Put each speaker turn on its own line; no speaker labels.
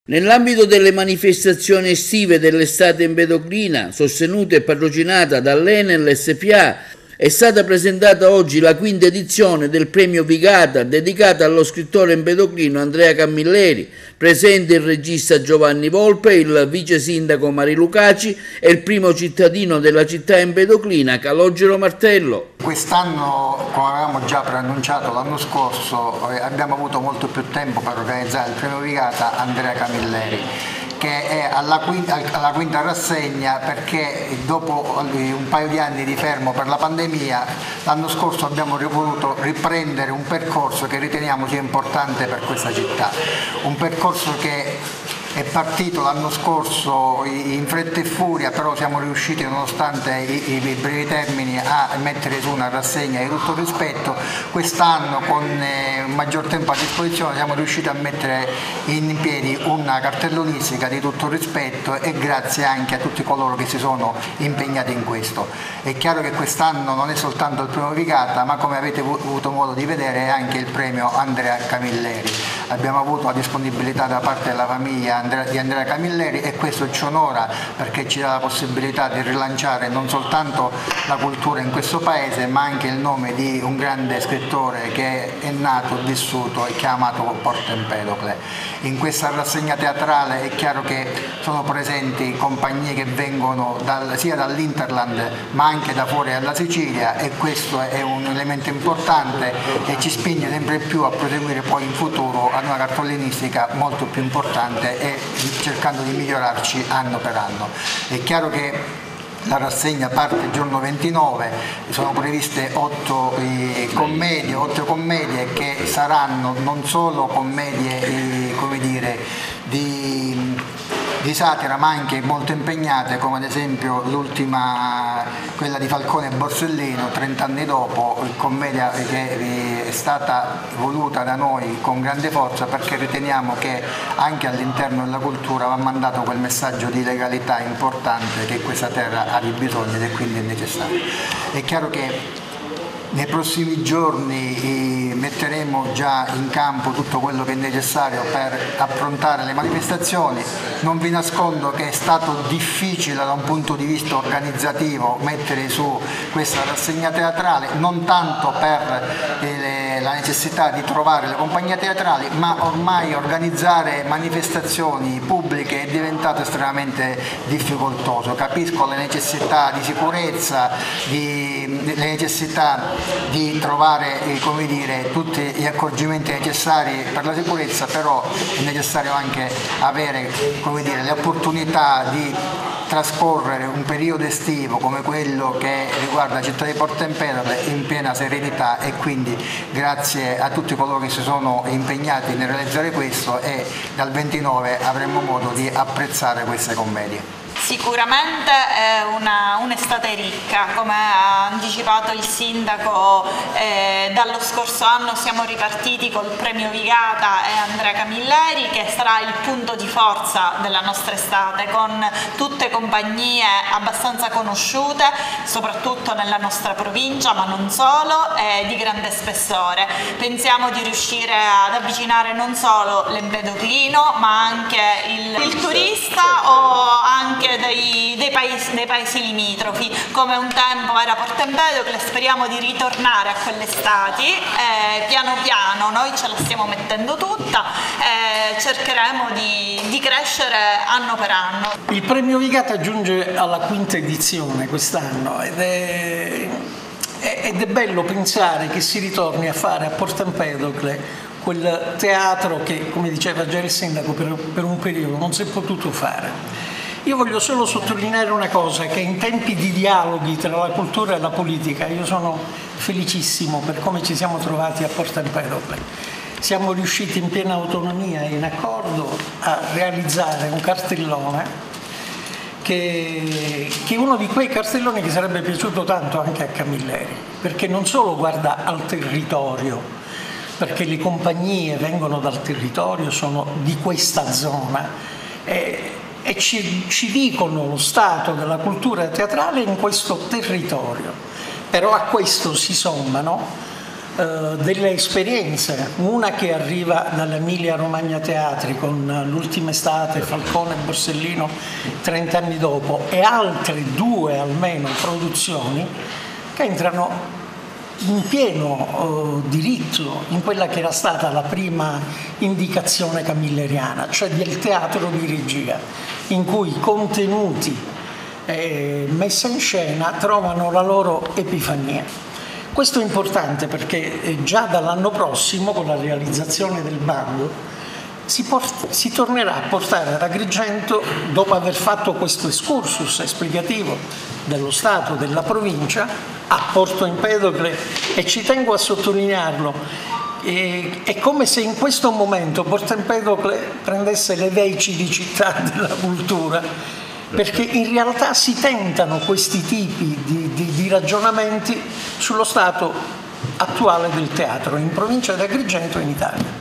Nell'ambito delle manifestazioni estive dell'estate empedoclina, sostenute e patrocinata dall'Enel SpA, è stata presentata oggi la quinta edizione del premio Vigata, dedicata allo scrittore empedoclino Andrea Camilleri, presente il regista Giovanni Volpe, il vice sindaco Marilu Caci e il primo cittadino della città empedoclina Calogero Martello.
Quest'anno, come avevamo già preannunciato l'anno scorso, abbiamo avuto molto più tempo per organizzare il premio Vigata Andrea Camilleri, che è alla quinta rassegna, perché dopo un paio di anni di fermo per la pandemia l'anno scorso abbiamo voluto riprendere un percorso che riteniamo sia importante per questa città, un percorso che è partito l'anno scorso in fretta e furia, però siamo riusciti, nonostante i brevi termini, a mettere su una rassegna di tutto rispetto. Quest'anno, con un maggior tempo a disposizione, siamo riusciti a mettere in piedi una cartellonistica di tutto rispetto, e grazie anche a tutti coloro che si sono impegnati in questo. È chiaro che quest'anno non è soltanto il premio Vigata, ma, come avete avuto modo di vedere, è anche il premio Andrea Camilleri. Abbiamo avuto la disponibilità da parte della famiglia di Andrea Camilleri, e questo ci onora, perché ci dà la possibilità di rilanciare non soltanto la cultura in questo paese, ma anche il nome di un grande scrittore che è nato, vissuto e che ha amato Porto Empedocle. In questa rassegna teatrale è chiaro che sono presenti compagnie che vengono sia dall'Interland ma anche da fuori dalla Sicilia, e questo è un elemento importante e ci spinge sempre più a proseguire poi in futuro ad una cartellonistica molto più importante e cercando di migliorarci anno per anno. È chiaro che la rassegna parte il giorno 29, sono previste 8 commedie che saranno non solo commedie come dire, di satira, ma anche molto impegnate, come ad esempio l'ultima, quella di Falcone e Borsellino, 30 anni dopo, commedia che è stata voluta da noi con grande forza, perché riteniamo che anche all'interno della cultura va mandato quel messaggio di legalità importante che questa terra ha di bisogno, ed è quindi necessario. È chiaro che nei prossimi giorni metteremo già in campo tutto quello che è necessario per approntare le manifestazioni. Non vi nascondo che è stato difficile da un punto di vista organizzativo mettere su questa rassegna teatrale, non tanto per la necessità di trovare le compagnie teatrali, ma ormai organizzare manifestazioni pubbliche è diventato estremamente difficoltoso. Capisco le necessità di sicurezza, le necessità di trovare come dire, tutti gli accorgimenti necessari per la sicurezza, però è necessario anche avere come dire, le opportunità di trascorrere un periodo estivo come quello che riguarda la città di Porto Empedocle in piena serenità, e quindi grazie a tutti coloro che si sono impegnati nel realizzare questo, e dal 29 avremo modo di apprezzare queste commedie.
Sicuramente è un'estate ricca, come ha anticipato il sindaco. Dallo scorso anno siamo ripartiti col premio Vigata e Andrea Camilleri, che sarà il punto di forza della nostra estate, con tutte compagnie abbastanza conosciute, soprattutto nella nostra provincia, ma non solo, e di grande spessore. Pensiamo di riuscire ad avvicinare non solo l'empedoclino, ma anche il turista, o anche dei paesi limitrofi, come un tempo era Porto Empedocle. Speriamo di ritornare a quelle estati, piano piano noi ce la stiamo mettendo tutta, cercheremo di crescere anno per anno.
Il premio Vigata giunge alla quinta edizione quest'anno, ed è bello pensare che si ritorni a fare a Porto Empedocle quel teatro che, come diceva già il sindaco, per un periodo non si è potuto fare. Io voglio solo sottolineare una cosa, che in tempi di dialoghi tra la cultura e la politica io sono felicissimo per come ci siamo trovati a Porto Empedocle. Siamo riusciti in piena autonomia e in accordo a realizzare un cartellone che è uno di quei cartelloni che sarebbe piaciuto tanto anche a Camilleri, perché non solo guarda al territorio, perché le compagnie vengono dal territorio, sono di questa zona, e ci dicono lo stato della cultura teatrale in questo territorio. Però a questo si sommano delle esperienze, una che arriva dall'Emilia Romagna Teatri con l'ultima estate, Falcone e Borsellino 30 anni dopo, e altre 2 almeno produzioni che entrano in pieno diritto in quella che era stata la prima indicazione camilleriana, cioè del teatro di regia, in cui i contenuti messa in scena trovano la loro epifania. Questo è importante perché già dall'anno prossimo, con la realizzazione del bando, si tornerà a portare ad Agrigento, dopo aver fatto questo excursus esplicativo dello Stato, della provincia, a Porto Empedocle, e ci tengo a sottolinearlo, è come se in questo momento Porto Empedocle prendesse le veci di città della cultura, perché in realtà si tentano questi tipi di ragionamenti sullo stato attuale del teatro in provincia di Agrigento e in Italia.